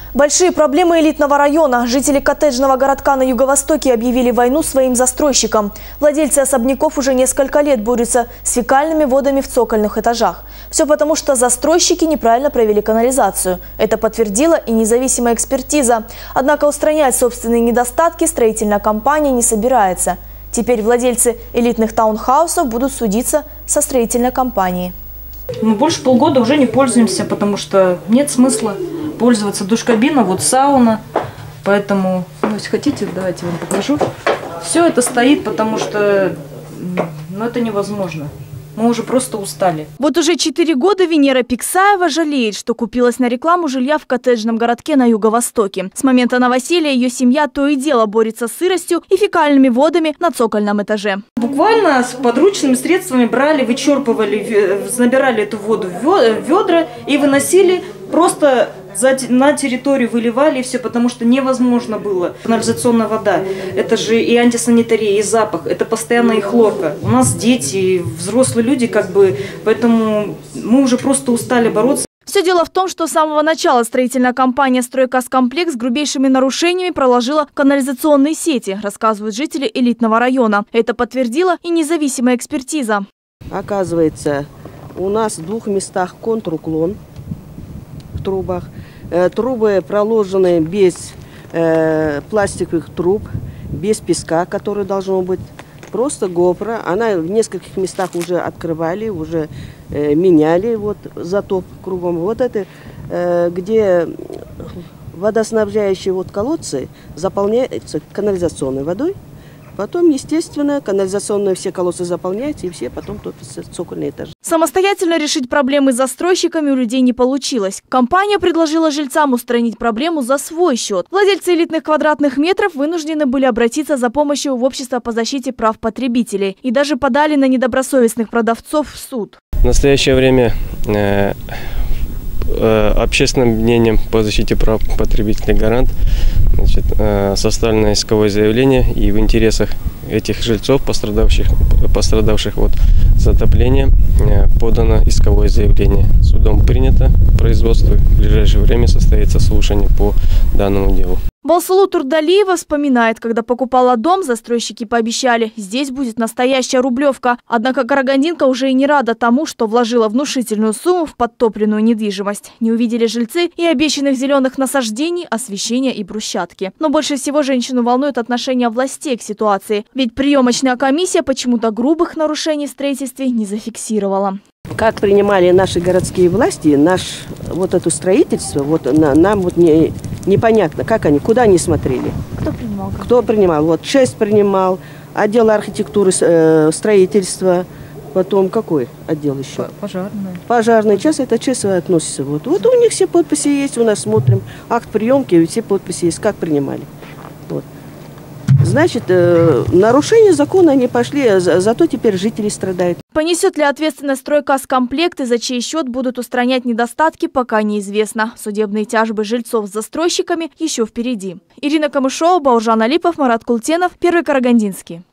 Большие проблемы элитного района. Жители коттеджного городка на юго-востоке объявили войну своим застройщикам. Владельцы особняков уже несколько лет борются с фекальными водами в цокольных этажах. Все потому, что застройщики неправильно провели канализацию. Это подтвердила и независимая экспертиза. Однако устранять собственные недостатки строительная компания не собирается. Теперь владельцы элитных таунхаусов будут судиться со строительной компанией. Мы больше полгода уже не пользуемся, потому что нет смысла пользоваться. Душ-кабина, вот сауна. Поэтому, если хотите, давайте вам покажу. Все это стоит, потому что это невозможно. Мы уже просто устали. Вот уже 4 года Венера Пиксаева жалеет, что купилась на рекламу жилья в коттеджном городке на юго-востоке. С момента новоселья ее семья то и дело борется с сыростью и фекальными водами на цокольном этаже. Буквально с подручными средствами брали, вычерпывали, набирали эту воду в ведра и выносили, просто на территорию выливали, и все, потому что невозможно было. Канализационная вода, это же и антисанитария, и запах, это постоянно и хлорка. У нас дети, взрослые люди, поэтому мы уже просто устали бороться. Все дело в том, что с самого начала строительная компания «Стройкаскомплекс» с грубейшими нарушениями проложила канализационные сети, рассказывают жители элитного района. Это подтвердила и независимая экспертиза. Оказывается, у нас в 2 местах контруклон в трубах. Трубы проложены без пластиковых труб, без песка, который должно быть. Просто гопра. Она в нескольких местах уже открывали, уже меняли затоп кругом. Вот это, где водоснабжающие колодцы заполняются канализационной водой. Потом, естественно, канализационные все колодцы заполняются, и все потом топятся цокольные этажи. Самостоятельно решить проблемы с застройщиками у людей не получилось. Компания предложила жильцам устранить проблему за свой счет. Владельцы элитных квадратных метров вынуждены были обратиться за помощью в общество по защите прав потребителей. И даже подали на недобросовестных продавцов в суд. В настоящее время общественным мнением по защите прав потребителей «Гарант» составлено исковое заявление, и в интересах этих жильцов, пострадавших от затопления, подано исковое заявление. Судом принято производство. В ближайшее время состоится слушание по данному делу. Балсулу Турдалиева вспоминает, когда покупала дом, застройщики пообещали, здесь будет настоящая рублевка. Однако карагандинка уже и не рада тому, что вложила внушительную сумму в подтопленную недвижимость. Не увидели жильцы и обещанных зеленых насаждений, освещения и брусчатки. Но больше всего женщину волнует отношение властей к ситуации. Ведь приемочная комиссия почему-то грубых нарушений в строительстве не зафиксировала. Как принимали наши городские власти, это строительство, нам непонятно, как они, куда они смотрели. Кто принимал? Кто принимал? ЧЭС принимал, отдел архитектуры, строительства, потом какой отдел еще? Пожарный. Пожарный. Сейчас это ЧЭС относится. Вот у них все подписи есть, у нас смотрим, акт приемки, все подписи есть, как принимали. Значит, нарушение закона не пошли, зато теперь жители страдают. Понесет ли ответственность «Стройкаскомплект» и за чей счет будут устранять недостатки, пока неизвестно. Судебные тяжбы жильцов с застройщиками еще впереди. Ирина Камышова, Бауржан Алипов, Марат Култенов, Первый Карагандинский.